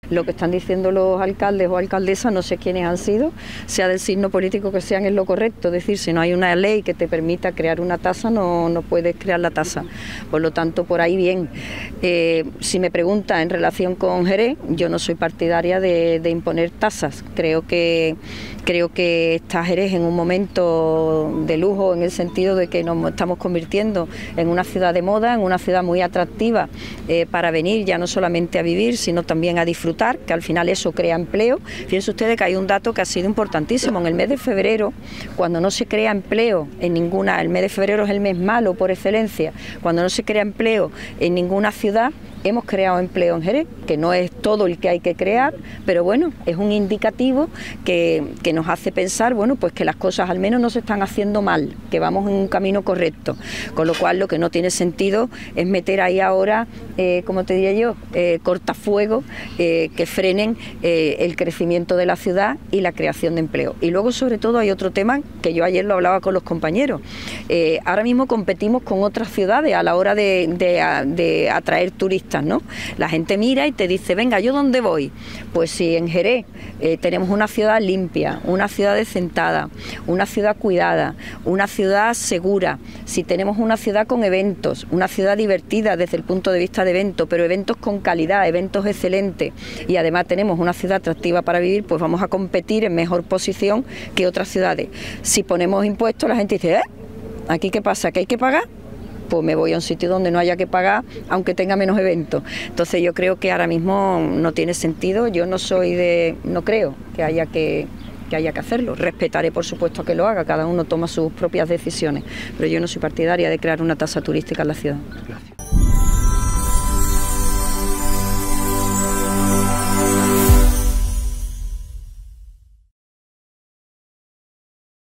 Lo que están diciendo los alcaldes o alcaldesas, no sé quiénes han sido, sea del signo político que sean, es lo correcto. Es decir, si no hay una ley que te permita crear una tasa, no puedes crear la tasa. Por lo tanto, por ahí bien. Si me pregunta en relación con Jerez, yo no soy partidaria de imponer tasas. Creo que está Jerez en un momento de lujo, en el sentido de que nos estamos convirtiendo en una ciudad de moda, en una ciudad muy atractiva para venir ya no solamente a vivir, sino también a disfrutar, que al final eso crea empleo. Fíjense ustedes que hay un dato que ha sido importantísimo. En el mes de febrero, cuando no se crea empleo en ninguna, el mes de febrero es el mes malo por excelencia, cuando no se crea empleo en ninguna ciudad, hemos creado empleo en Jerez, que no es todo el que hay que crear, pero bueno, es un indicativo que nos hace pensar, bueno, pues que las cosas al menos no se están haciendo mal, que vamos en un camino correcto, con lo cual lo que no tiene sentido es meter ahí ahora, como te diría yo, cortafuegos que frenen el crecimiento de la ciudad y la creación de empleo. Y luego, sobre todo, hay otro tema que yo ayer lo hablaba con los compañeros. Ahora mismo competimos con otras ciudades a la hora de atraer turistas, ¿no? La gente mira y te dice, venga, ¿yo dónde voy? Pues si en Jerez tenemos una ciudad limpia, una ciudad decentada, una ciudad cuidada, una ciudad segura, si tenemos una ciudad con eventos, una ciudad divertida desde el punto de vista de eventos, pero eventos con calidad, eventos excelentes, y además tenemos una ciudad atractiva para vivir, pues vamos a competir en mejor posición que otras ciudades. Si ponemos impuestos, la gente dice, ¿aquí qué pasa? ¿Que hay que pagar? Pues me voy a un sitio donde no haya que pagar, aunque tenga menos eventos. Entonces yo creo que ahora mismo no tiene sentido. Yo no creo que haya que hacerlo. Respetaré, por supuesto, que lo haga, cada uno toma sus propias decisiones, pero yo no soy partidaria de crear una tasa turística en la ciudad. Gracias.